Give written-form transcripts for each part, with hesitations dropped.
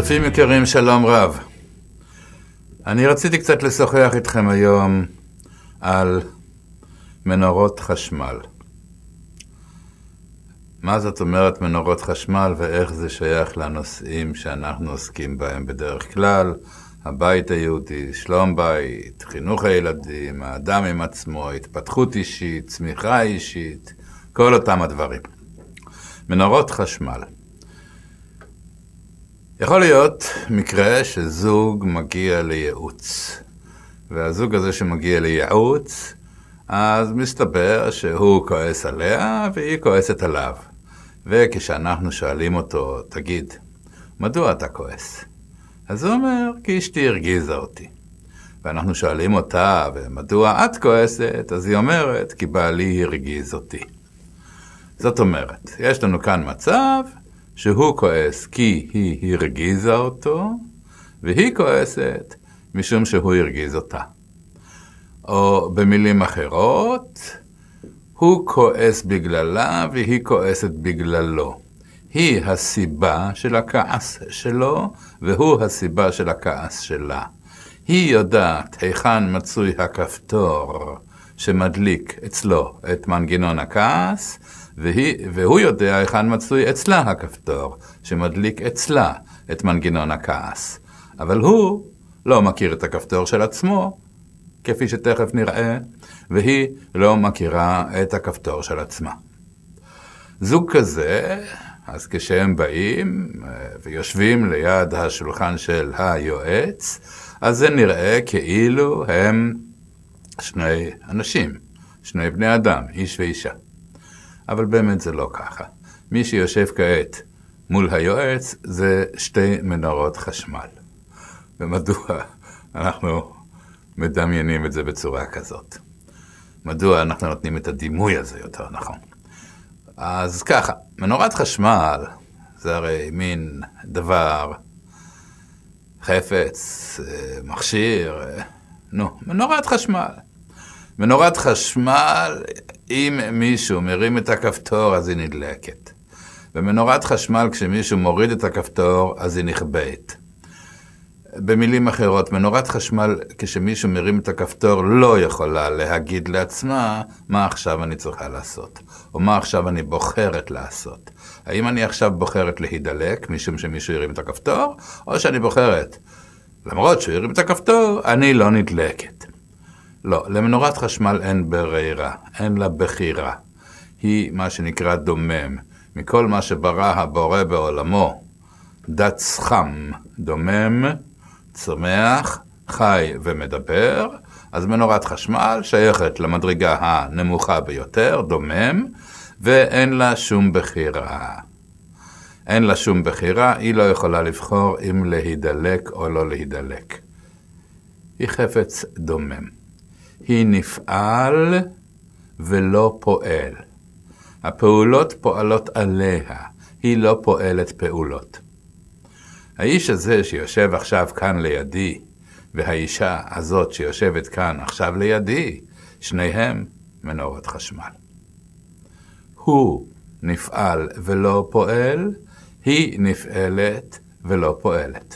צופים יקרים, שלום רב. אני רציתי קצת לשוחח איתכם היום על מנורות חשמל. מה זאת אומרת מנורות חשמל ואיך זה שייך לנושאים שאנחנו עוסקים בהם בדרך כלל? הבית היהודי, שלום בית, חינוך הילדים, האדם עם עצמו, התפתחות אישית, צמיחה אישית, כל אותם הדברים. מנורות חשמל. יכול להיות מקרה שזוג מגיע לייעוץ, והזוג הזה שמגיע לייעוץ, אז מסתבר שהוא כועס עליה והיא כועסת עליו. וכשאנחנו שואלים אותו, תגיד, מדוע אתה כועס? אז הוא אומר, כי אשתי הרגיזה אותי. ואנחנו שואלים אותה, ומדוע את כועסת? אז היא אומרת, כי בעלי הרגיז אותי. זאת אומרת, יש לנו כאן מצב שהוא כועס כי היא הרגיזה אותו, והיא כועסת משום שהוא הרגיז אותה. או במילים אחרות, הוא כועס בגללה והיא כועסת בגללו. היא הסיבה של הכעס שלו, והוא הסיבה של הכעס שלה. היא יודעת היכן מצוי הכפתור שמדליק אצלו את מנגנון הכעס, והוא יודע היכן מצוי אצלה הכפתור שמדליק אצלה את מנגנון הכעס. אבל הוא לא מכיר את הכפתור של עצמו, כפי שתכף נראה, והיא לא מכירה את הכפתור של עצמה. זוג כזה, אז כשהם באים ויושבים ליד השולחן של היועץ, אז זה נראה כאילו הם שני אנשים, שני בני אדם, איש ואישה. אבל באמת זה לא ככה. מי שיושב כעת מול היועץ זה שתי מנורות חשמל. ומדוע אנחנו מדמיינים את זה בצורה כזאת? מדוע אנחנו נותנים את הדימוי הזה יותר נכון? אז ככה, מנורת חשמל זה הרי מין דבר, חפץ, מכשיר, מנורת חשמל. מנורת חשמל, אם מישהו מרים את הכפתור, אז היא נדלקת. במנורת חשמל, כשמישהו מוריד את הכפתור, אז היא נכבית. במילים אחרות, מנורת חשמל, כשמישהו מרים את הכפתור, לא יכולה להגיד לעצמה מה עכשיו אני צריכה לעשות, או מה עכשיו אני בוחרת לעשות. האם אני עכשיו בוחרת להידלק, משום שמישהו ירים את הכפתור, או שאני בוחרת, למרות שהוא ירים את הכפתור, אני לא נדלקת. לא, למנורת חשמל אין ברירה, אין לה בחירה. היא מה שנקרא דומם. מכל מה שברא הבורא בעולמו, דץ חם, דומם, צומח, חי ומדבר, אז מנורת חשמל שייכת למדרגה הנמוכה ביותר, דומם, ואין לה שום בחירה. אין לה שום בחירה, היא לא יכולה לבחור אם להידלק או לא להידלק. היא חפץ דומם. היא נפעל ולא פועל. הפעולות פועלות עליה, היא לא פועלת פעולות. האיש הזה שיושב עכשיו כאן לידי, והאישה הזאת שיושבת כאן עכשיו לידי, שניהם מנורות חשמל. הוא נפעל ולא פועל, היא נפעלת ולא פועלת.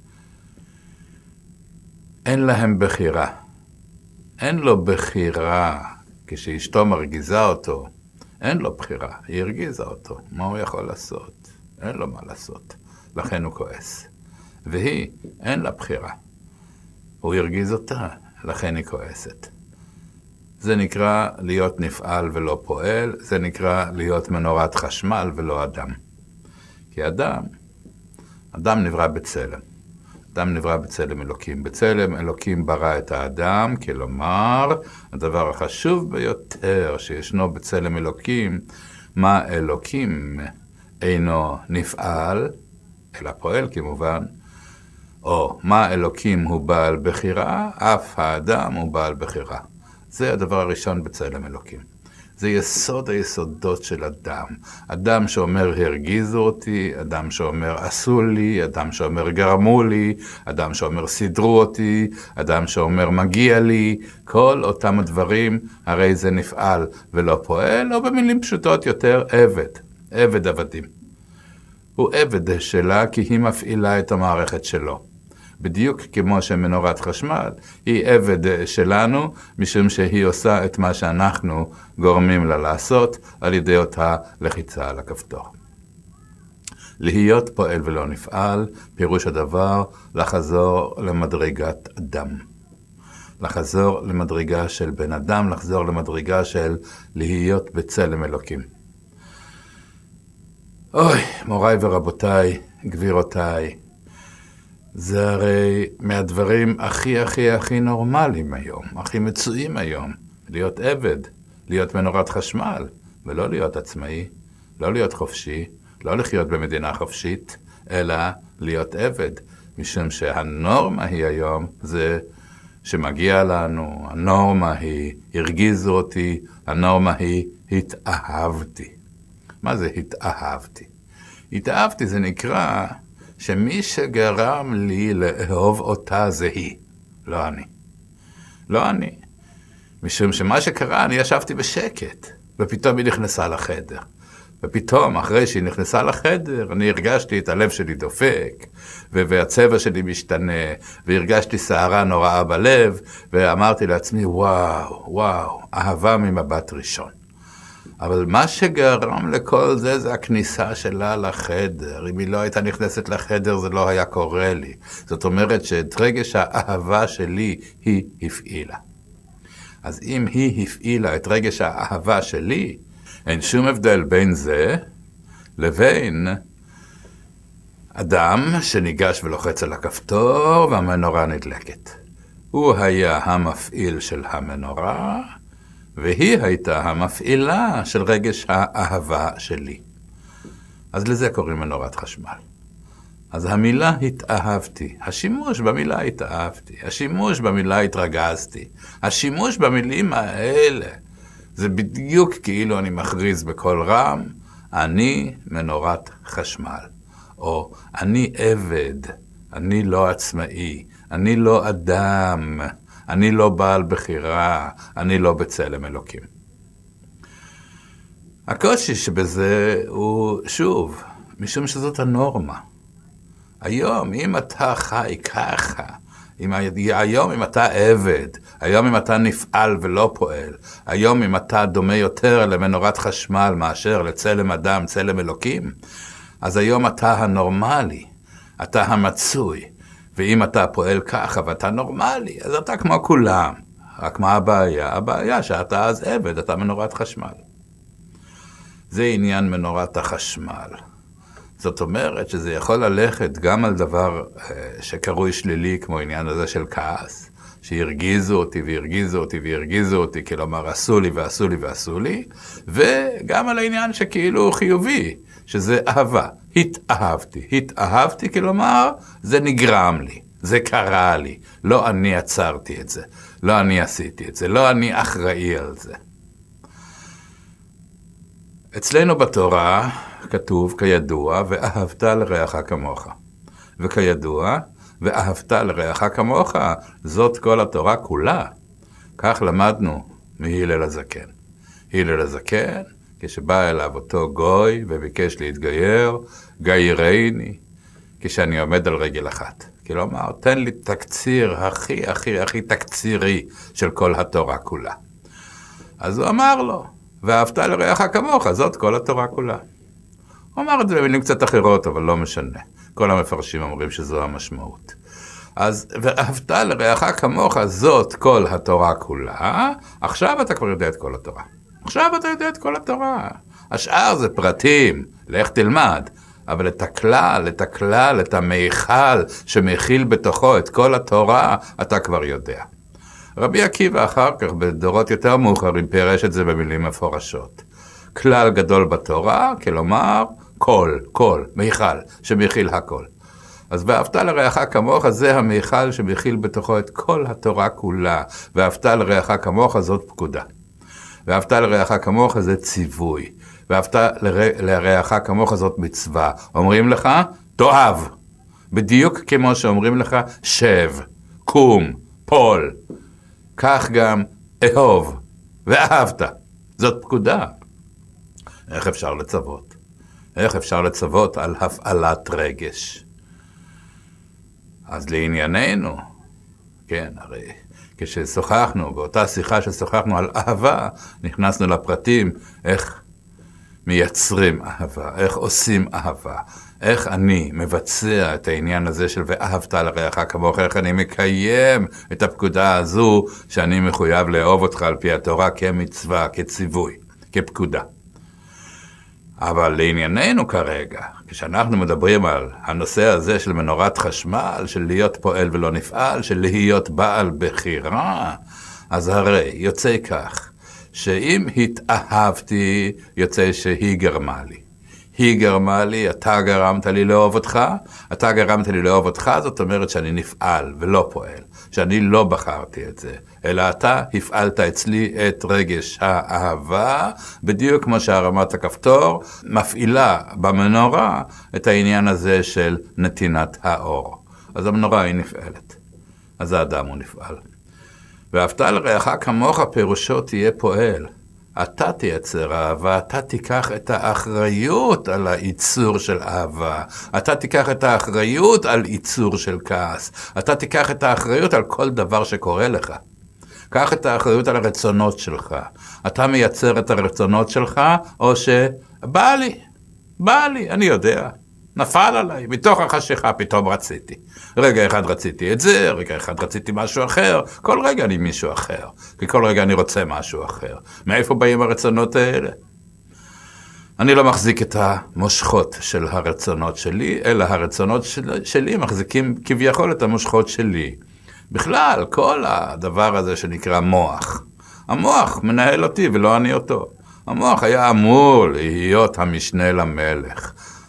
אין להם בחירה. אין לו בחירה, כשאשתו מרגיזה אותו, אין לו בחירה, היא הרגיזה אותו, מה הוא יכול לעשות? אין לו מה לעשות, לכן הוא כועס. והיא, אין לה בחירה, הוא הרגיז אותה, לכן היא כועסת. זה נקרא להיות נפעל ולא פועל, זה נקרא להיות מנורת חשמל ולא אדם. כי אדם נברא בצלם. אדם נברא בצלם אלוקים. בצלם אלוקים ברא את האדם, כלומר, הדבר החשוב ביותר שישנו בצלם אלוקים, מה אלוקים אינו נפעל, אלא פועל כמובן, או מה אלוקים הוא בעל בחירה, אף האדם הוא בעל בחירה. זה הדבר הראשון בצלם אלוקים. זה יסוד היסודות של אדם. אדם שאומר הרגיזו אותי, אדם שאומר עשו לי, אדם שאומר גרמו לי, אדם שאומר סידרו אותי, אדם שאומר מגיע לי, כל אותם הדברים, הרי זה נפעל ולא פועל, או במילים פשוטות יותר עבד, עבד עבדים. הוא עבד שלה כי היא מפעילה את המערכת שלו. בדיוק כמו שמנורת חשמל היא עבד שלנו, משום שהיא עושה את מה שאנחנו גורמים לה לעשות על ידי אותה לחיצה על הכפתור. להיות פועל ולא נפעל, פירוש הדבר לחזור למדרגת אדם. לחזור למדרגה של בן אדם, לחזור למדרגה של להיות בצלם אלוקים. אוי, מוריי ורבותיי, גבירותיי, זה הרי מהדברים הכי נורמליים היום, הכי מצויים היום, להיות עבד, להיות מנורת חשמל, ולא להיות עצמאי, לא להיות חופשי, לא לחיות במדינה חופשית, אלא להיות עבד, משום שהנורמה היא היום זה שמגיע לנו, הנורמה היא הרגיזו אותי, הנורמה היא התאהבתי. מה זה התאהבתי? התאהבתי זה נקרא שמי שגרם לי לאהוב אותה זה היא, לא אני. לא אני. משום שמה שקרה, אני ישבתי בשקט, ופתאום היא נכנסה לחדר. ופתאום, אחרי שהיא נכנסה לחדר, אני הרגשתי את הלב שלי דופק, והצבע שלי משתנה, והרגשתי שערה נוראה בלב, ואמרתי לעצמי, וואו, אהבה ממבט ראשון. אבל מה שגרם לכל זה, זה הכניסה שלה לחדר. אם היא לא הייתה נכנסת לחדר, זה לא היה קורה לי. זאת אומרת שאת רגש האהבה שלי, היא הפעילה. אז אם היא הפעילה את רגש האהבה שלי, אין שום הבדל בין זה לבין אדם שניגש ולוחץ על הכפתור והמנורה נדלקת. הוא היה המפעיל של המנורה, והיא הייתה המפעילה של רגש האהבה שלי. אז לזה קוראים מנורת חשמל. אז המילה התאהבתי, השימוש במילה התאהבתי, השימוש במילה התרגזתי, השימוש במילים האלה, זה בדיוק כאילו אני מכריז בכל רם, אני מנורת חשמל, או אני עבד, אני לא עצמאי, אני לא אדם, אני לא בעל בחירה, אני לא בצלם אלוקים. הקושי שבזה הוא שוב, משום שזאת הנורמה. היום, אם אתה חי ככה, היום אם אתה עבד, היום אם אתה נפעל ולא פועל, היום אם אתה דומה יותר למנורת חשמל מאשר לצלם אדם, צלם אלוקים, אז היום אתה הנורמלי, אתה המצוי, ואם אתה פועל ככה ואתה נורמלי, אז אתה כמו כולם. רק מה הבעיה? הבעיה שאתה אז עבד, אתה מנורת חשמל. זה עניין מנורת החשמל. זאת אומרת שזה יכול ללכת גם על דבר שקרוי שלילי, כמו עניין הזה של כעס, שהרגיזו אותי והרגיזו אותי והרגיזו אותי, כלומר עשו לי ועשו לי ועשו לי, וגם על העניין שכאילו חיובי, שזה אהבה. התאהבתי, כלומר זה נגרם לי, זה קרה לי, לא אני עצרתי את זה, לא אני עשיתי את זה, לא אני אחראי על זה. אצלנו בתורה כתוב כידוע, ואהבת לרעך כמוך. וכידוע, ואהבת לרעך כמוך, זאת כל התורה כולה. כך למדנו מהלל הזקן. הלל הזקן, כשבא אליו אותו גוי וביקש להתגייר, גיירני, כשאני עומד על רגל אחת. כלומר, תן לי תקציר הכי תקצירי של כל התורה כולה. אז הוא אמר לו, ואהבת לרעך כמוך, זאת כל התורה כולה. הוא אמר את זה במילים קצת אחרות, אבל לא משנה. כל המפרשים אומרים שזו המשמעות. אז ואהבת לרעך כמוך, זאת כל התורה כולה, עכשיו אתה כבר יודע את כל התורה. עכשיו אתה יודע את כל התורה. השאר זה פרטים, לך תלמד. אבל את הכלל, את המיכל שמכיל בתוכו את כל התורה, אתה כבר יודע. רבי עקיבא אחר כך, בדורות יותר מאוחרים, פירש את זה במילים מפורשות. כלל גדול בתורה, כלומר, כל, מיכל, שמכיל הכל. אז ואהבת לרעך כמוך, זה המיכל שמכיל בתוכו את כל התורה כולה. ואהבת לרעך כמוך, זאת פקודה. ואהבת לרעך כמוך, זה ציווי. ואהבת לרעך כמוך, זאת מצווה. אומרים לך, תאהב. בדיוק כמו שאומרים לך, שב, קום, פול. כך גם אהוב, ואהבת. זאת פקודה. איך אפשר לצוות? איך אפשר לצוות על הפעלת רגש? אז לענייננו, כן, הרי כששוחחנו, באותה שיחה ששוחחנו על אהבה, נכנסנו לפרטים איך מייצרים אהבה, איך עושים אהבה, איך אני מבצע את העניין הזה של ואהבת לרעך כמוך, איך אני מקיים את הפקודה הזו שאני מחויב לאהוב אותך על פי התורה כמצווה, כציווי, כפקודה. אבל לענייננו כרגע, כשאנחנו מדברים על הנושא הזה של מנורת חשמל, של להיות פועל ולא נפעל, של להיות בעל בחירה, אז הרי יוצא כך, שאם התאהבתי, יוצא שהיא גרמה לי. היא גרמה לי, אתה גרמת לי לאהוב אותך, אתה גרמת לי לאהוב אותך, זאת אומרת שאני נפעל ולא פועל, שאני לא בחרתי את זה, אלא אתה הפעלת אצלי את רגש האהבה, בדיוק כמו שהרמת הכפתור מפעילה במנורה את העניין הזה של נתינת האור. אז המנורה היא נפעלת, אז האדם הוא נפעל. ואהבת לרעך כמוך פירושו תהיה פועל. אתה תייצר אהבה, אתה תיקח את האחריות על הייצור של אהבה, אתה תיקח את האחריות על ייצור של כעס, אתה תיקח את האחריות על כל דבר שקורה לך. קח את האחריות על הרצונות שלך. אתה מייצר את הרצונות שלך, או שבא לי, אני יודע. נפל עליי, מתוך החשיכה פתאום רציתי. רגע אחד רציתי את זה, רגע אחד רציתי משהו אחר, כל רגע אני מישהו אחר, כי כל רגע אני רוצה משהו אחר. מאיפה באים הרצונות האלה? אני לא מחזיק את המושכות של הרצונות שלי, אלא הרצונות שלי מחזיקים כביכול את המושכות שלי. בכלל, כל הדבר הזה שנקרא מוח. המוח מנהל אותי ולא אני אותו. המוח היה אמור להיות המשנה למלך.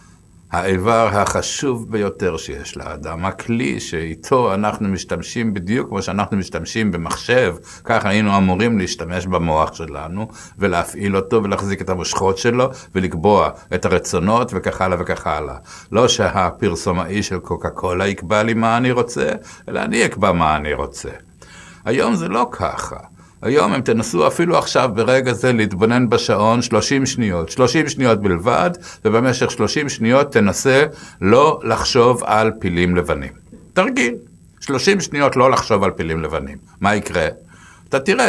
האיבר החשוב ביותר שיש לאדם, הכלי שאיתו אנחנו משתמשים בדיוק כמו שאנחנו משתמשים במחשב, כך היינו אמורים להשתמש במוח שלנו ולהפעיל אותו ולהחזיק את המושכות שלו ולקבוע את הרצונות וכך הלאה וכך הלאה. לא שהפרסומאי של קוקה קולה יקבע לי מה אני רוצה, אלא אני אקבע מה אני רוצה. היום זה לא ככה. היום הם תנסו אפילו עכשיו ברגע זה להתבונן בשעון 30 שניות בלבד, ובמשך 30 שניות תנסה לא לחשוב על פילים לבנים. תרגיל, 30 שניות לא לחשוב על פילים לבנים. מה יקרה? אתה תראה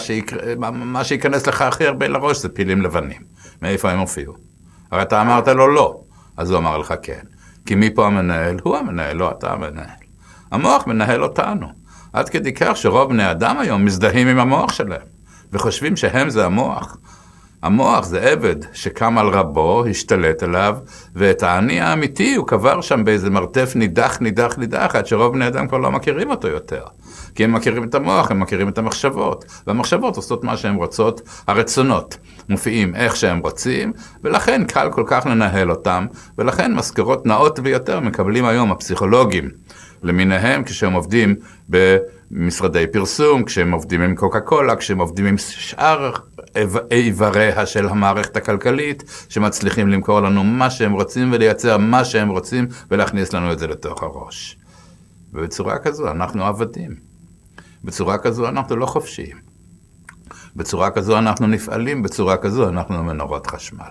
שמה שיכנס לך הכי הרבה לראש זה פילים לבנים. מאיפה הם הופיעו? הרי אתה אמרת לו לא, אז הוא אמר לך כן. כי מי פה המנהל? הוא המנהל, לא אתה המנהל. המוח מנהל אותנו. עד כדי כך שרוב בני אדם היום מזדהים עם המוח שלהם, וחושבים שהם זה המוח. המוח זה עבד שקם על רבו, השתלט עליו, ואת העני האמיתי הוא קבר שם באיזה מרתף נידח, עד שרוב בני אדם כבר לא מכירים אותו יותר. כי הם מכירים את המוח, הם מכירים את המחשבות, והמחשבות עושות מה שהן רוצות, הרצונות מופיעים איך שהם רוצים, ולכן קל כל כך לנהל אותם, ולכן משכורות נאות ביותר מקבלים היום הפסיכולוגים, למיניהם כשהם עובדים במשרדי פרסום, כשהם עובדים עם קוקה קולה, כשהם עובדים עם שאר איבריה של המערכת הכלכלית, שמצליחים למכור לנו מה שהם רוצים ולייצר מה שהם רוצים ולהכניס לנו את זה לתוך הראש. ובצורה כזו אנחנו עבדים. בצורה כזו אנחנו לא חופשיים. בצורה כזו אנחנו נפעלים, בצורה כזו אנחנו מנורת חשמל.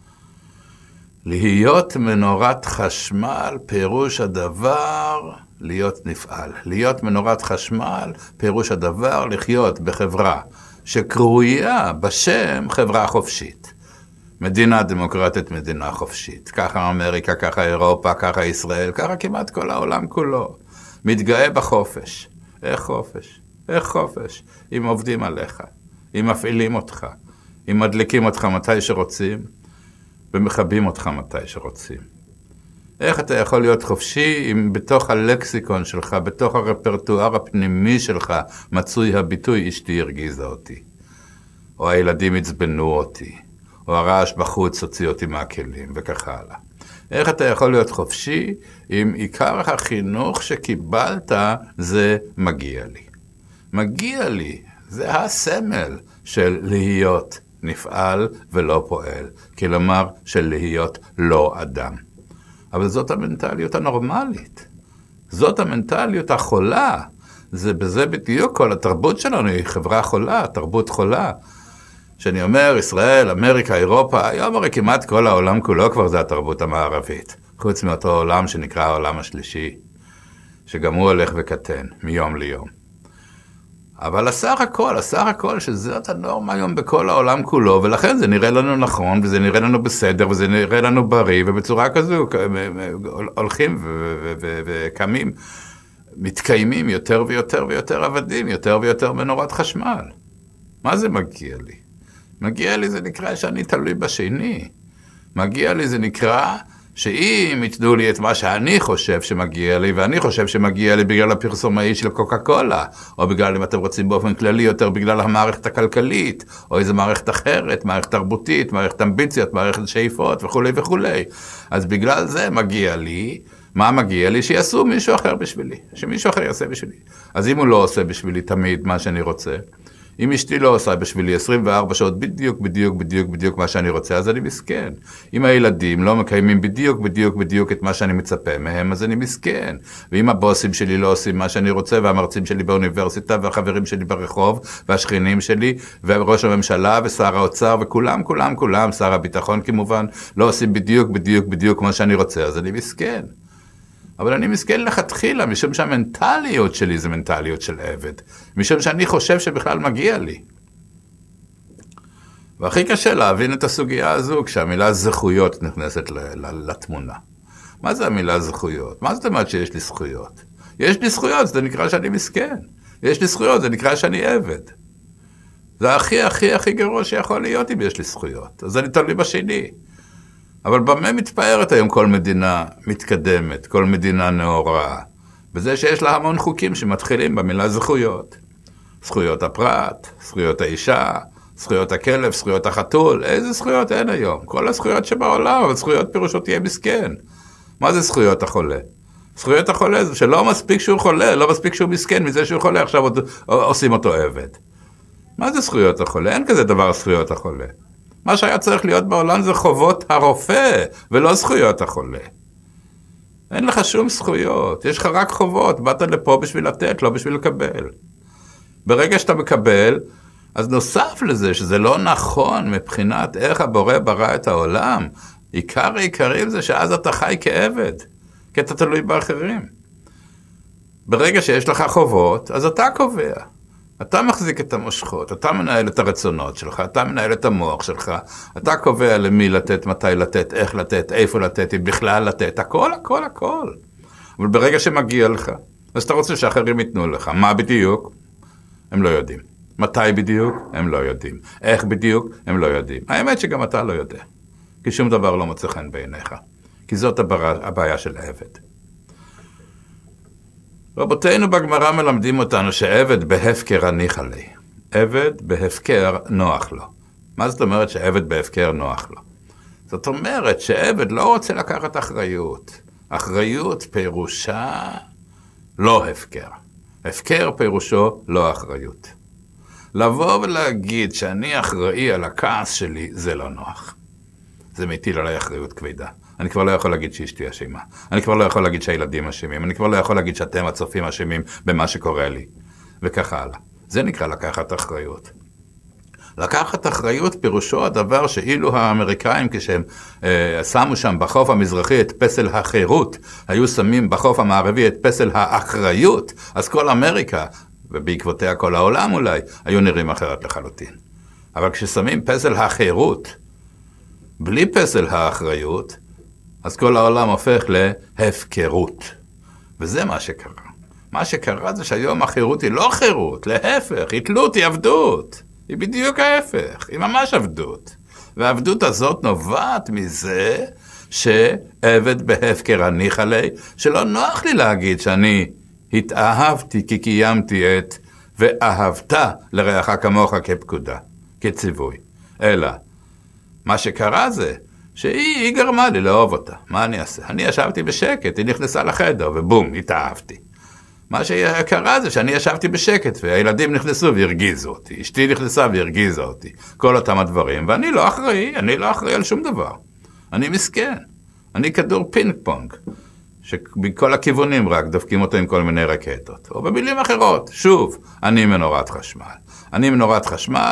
להיות מנורת חשמל פירוש הדבר להיות נפעל. להיות מנורת חשמל פירוש הדבר לחיות בחברה שקרויה בשם חברה חופשית. מדינה דמוקרטית, מדינה חופשית. ככה אמריקה, ככה אירופה, ככה ישראל, ככה כמעט כל העולם כולו. מתגאה בחופש. איך חופש? איך חופש? אם עובדים עליך, אם מפעילים אותך, אם מדליקים אותך מתי שרוצים, ומחבים אותך מתי שרוצים. איך אתה יכול להיות חופשי אם בתוך הלקסיקון שלך, בתוך הרפרטואר הפנימי שלך, מצוי הביטוי אשתי הרגיזה אותי, או הילדים הצבנו אותי, או הרעש בחוץ הוציא אותי מהכלים, וכך הלאה. איך אתה יכול להיות חופשי אם עיקר החינוך שקיבלת זה מגיע לי. מגיע לי, זה הסמל של להיות נפעל ולא פועל, כלומר של להיות לא אדם. אבל זאת המנטליות הנורמלית. זאת המנטליות החולה. בזה בדיוק כל התרבות שלנו היא חברה חולה, תרבות חולה. שאני אומר, ישראל, אמריקה, אירופה, היום הרי כמעט כל העולם כולו כבר זה התרבות המערבית. חוץ מאותו עולם שנקרא העולם השלישי, שגם הוא הולך וקטן מיום ליום. אבל הסך הכל שזאת הנורמה היום בכל העולם כולו, ולכן זה נראה לנו נכון, וזה נראה לנו בסדר, וזה נראה לנו בריא, ובצורה כזו הולכים וקמים, מתקיימים יותר ויותר ויותר עבדים, יותר ויותר מנורת חשמל. מה זה מגיע לי? מגיע לי זה נקרא שאני תלוי בשני. מגיע לי זה נקרא שאם יתנו לי את מה שאני חושב שמגיע לי, ואני חושב שמגיע לי בגלל הפרסומאי של קוקה קולה, או בגלל, אם אתם רוצים באופן כללי, יותר בגלל המערכת הכלכלית, או איזו מערכת אחרת, מערכת תרבותית, מערכת אמביציות, מערכת שאיפות וכו' וכו'. אז בגלל זה מגיע לי, מה מגיע לי? שיעשו מישהו אחר בשבילי, שמישהו אחר יעשה בשבילי. אז אם הוא לא עושה בשבילי תמיד מה שאני רוצה, אם אשתי לא עושה בשבילי 24 שעות בדיוק מה שאני רוצה, אז אני מסכן. אם הילדים לא מקיימים בדיוק את מה שאני מצפה מהם, אז אני מסכן. ואם הבוסים שלי לא עושים מה שאני רוצה, והמרצים שלי באוניברסיטה, והחברים שלי ברחוב, והשכנים שלי, וראש הממשלה, ושר האוצר, וכולם, שר הביטחון כמובן, לא עושים בדיוק מה שאני רוצה, אז אני מסכן. אבל אני מסכן לכתחילה, משום שהמנטליות שלי זה מנטליות של עבד. משום שאני חושב שבכלל מגיע לי. והכי קשה להבין את הסוגיה הזו, כשהמילה זכויות נכנסת לתמונה. מה זה המילה זכויות? מה זאת אומרת שיש לי זכויות? יש לי זכויות, זה נקרא שאני מסכן. יש לי זכויות, זה נקרא שאני עבד. זה הכי גרוע שיכול להיות אם יש לי זכויות. אז אני תלוי בשני. אבל במה מתפארת היום כל מדינה מתקדמת, כל מדינה נאורה? בזה שיש לה המון חוקים שמתחילים במילה זכויות. זכויות הפרט, זכויות האישה, זכויות הכלב, זכויות החתול. איזה זכויות אין היום? כל הזכויות שבעולם, אבל זכויות פירושו תהיה מסכן. מה זה זכויות החולה? זכויות החולה זה שלא מספיק שהוא חולה, לא מספיק שהוא מסכן, מזה שהוא חולה עכשיו עושים אותו עבד. מה זה זכויות החולה? אין כזה דבר זכויות החולה. מה שהיה צריך להיות בעולם זה חובות הרופא, ולא זכויות החולה. אין לך שום זכויות, יש לך רק חובות, באת לפה בשביל לתת, לא בשביל לקבל. ברגע שאתה מקבל, אז נוסף לזה שזה לא נכון מבחינת איך הבורא ברא את העולם, עיקר העיקרים זה שאז אתה חי כעבד, כי אתה תלוי באחרים. ברגע שיש לך חובות, אז אתה קובע. אתה מחזיק את המושכות, אתה מנהל את הרצונות שלך, אתה מנהל את המוח שלך, אתה קובע למי לתת, מתי לתת, איך לתת, איפה לתת, אם בכלל לתת, הכל. אבל ברגע שמגיע לך, אז אתה רוצה שאחרים ייתנו לך. מה בדיוק? הם לא יודעים. מתי בדיוק? הם לא יודעים. איך בדיוק? הם לא יודעים. האמת שגם אתה לא יודע. כי שום דבר לא מוצא חן בעיניך. כי זאת הבעיה של העבד. רבותינו בגמרא מלמדים אותנו שעבד בהפקר הניחא ליה. עבד בהפקר נוח לו. מה זאת אומרת שעבד בהפקר נוח לו? זאת אומרת שעבד לא רוצה לקחת אחריות. אחריות פירושה לא הפקר. הפקר פירושו לא אחריות. לבוא ולהגיד שאני אחראי על הכעס שלי זה לא נוח. זה מטיל עליי אחריות כבדה. אני כבר לא יכול להגיד שאשתי אשמה. אני כבר לא יכול להגיד שהילדים אשמים. אני כבר לא יכול להגיד שאתם הצופים אשמים במה שקורה לי. וככה הלאה. זה נקרא לקחת אחריות. לקחת אחריות פירושו הדבר שאילו האמריקאים כשהם שמו שם בחוף המזרחי את פסל החירות, היו שמים בחוף המערבי את פסל האחריות, אז כל אמריקה, ובעקבותיה כל העולם אולי, היו נראים אחרת לחלוטין. אבל כששמים פסל החירות, בלי פסל האחריות, אז כל העולם הופך להפקרות. וזה מה שקרה. מה שקרה זה שהיום החירות היא לא חירות, להפך, היא תלות, היא עבדות. היא בדיוק ההפך, היא ממש עבדות. והעבדות הזאת נובעת מזה שעבד בהפקר הניחא ליה, שלא נוח לי להגיד שאני התאהבתי כי קיימתי את ואהבת לרעך כמוך כפקודה, כציווי. אלא, מה שקרה זה שהיא גרמה לי לאהוב אותה. מה אני אעשה? אני ישבתי בשקט, היא נכנסה לחדר ובום, התאהבתי. מה שקרה זה שאני ישבתי בשקט והילדים נכנסו והרגיזו אותי. אשתי נכנסה והרגיזה אותי. כל אותם הדברים. ואני לא אחראי, אני לא אחראי על שום דבר. אני מסכן. אני כדור פינג פונג. שבכל הכיוונים רק דופקים אותו עם כל מיני רקטות. או במילים אחרות, שוב, אני מנורת חשמל. אני מנורת חשמל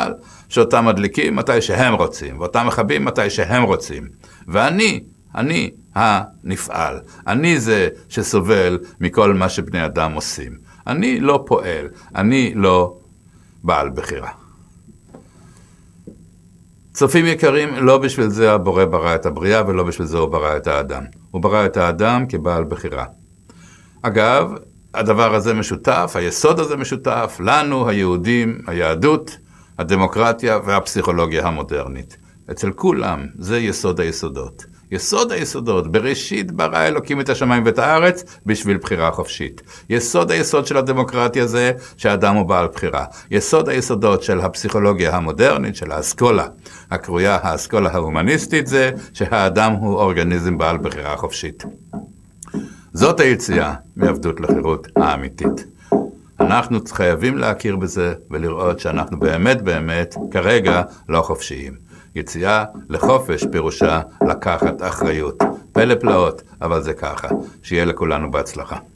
שאותם מדליקים מתי שהם רוצים, ואותם מכבים מתי שהם רוצים. ואני הנפעל, אני זה שסובל מכל מה שבני אדם עושים. אני לא פועל, אני לא בעל בחירה. צופים יקרים, לא בשביל זה הבורא ברא את הבריאה, ולא בשביל זה הוא ברא את האדם. הוא ברא את האדם כבעל בחירה. אגב, הדבר הזה משותף, היסוד הזה משותף, לנו, היהודים, היהדות, הדמוקרטיה והפסיכולוגיה המודרנית. אצל כולם זה יסוד היסודות. יסוד היסודות, בראשית ברא אלוקים את השמיים ואת הארץ בשביל בחירה חופשית. יסוד היסוד של הדמוקרטיה זה שהאדם הוא בעל בחירה. יסוד היסודות של הפסיכולוגיה המודרנית, של האסכולה, הקרויה האסכולה ההומניסטית, זה שהאדם הוא אורגניזם בעל בחירה חופשית. זאת היציאה מעבדות לחירות האמיתית. אנחנו חייבים להכיר בזה ולראות שאנחנו באמת כרגע לא חופשיים. יציאה לחופש פירושה לקחת אחריות. פלא פלאות, אבל זה ככה. שיהיה לכולנו בהצלחה.